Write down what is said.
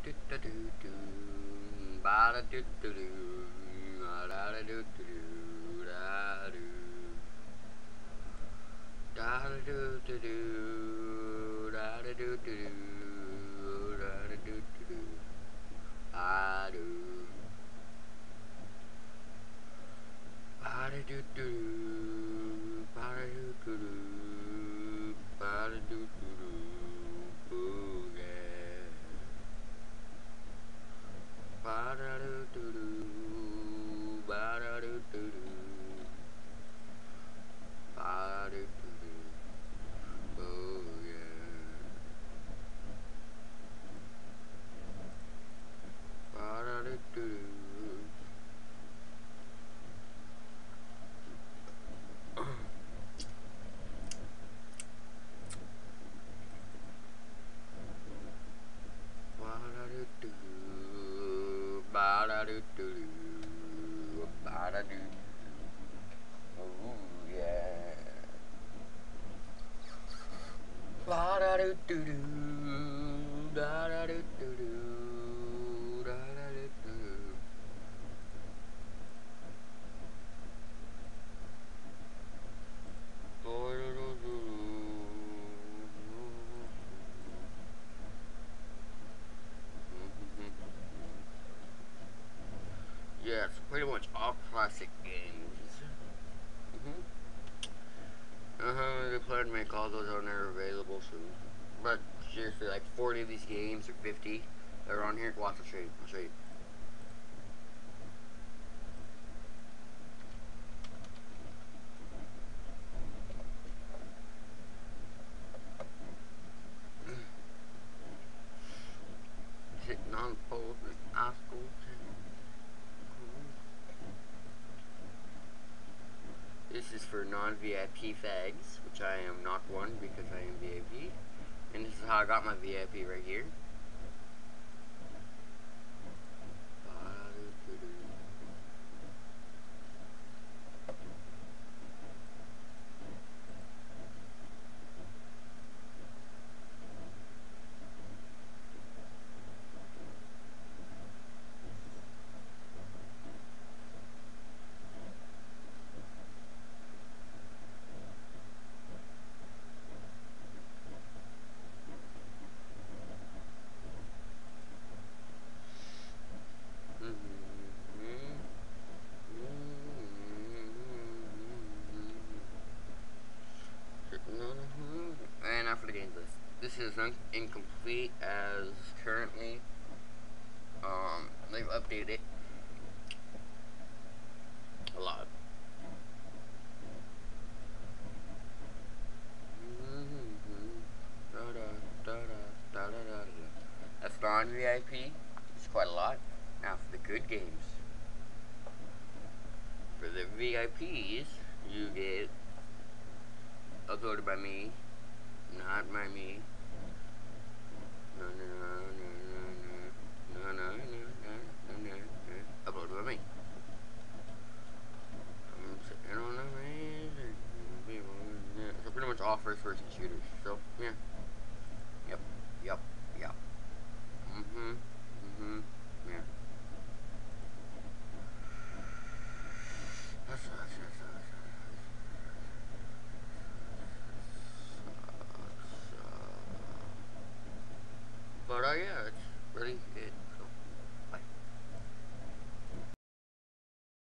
Yeah, it's pretty much all classic games. They plan to make all those on there available soon. But seriously, like 40 of these games or 50 that are on here. Watch, I'll show you. I'll show you. Sitting on poles in high school. This is for non-VIP fags, which I am not one because I am VIP. And this is how I got my VIP right here. And now for the games list. This is incomplete as currently. They've updated it a lot. That's non-VIP. It's quite a lot. Now for the good games. For the VIPs, you get uploaded by me, not by me. Uploaded by me. I'm sitting on a razor. So pretty much all first-person shooters. So yeah. Yep. Yeah. Yeah. But yeah,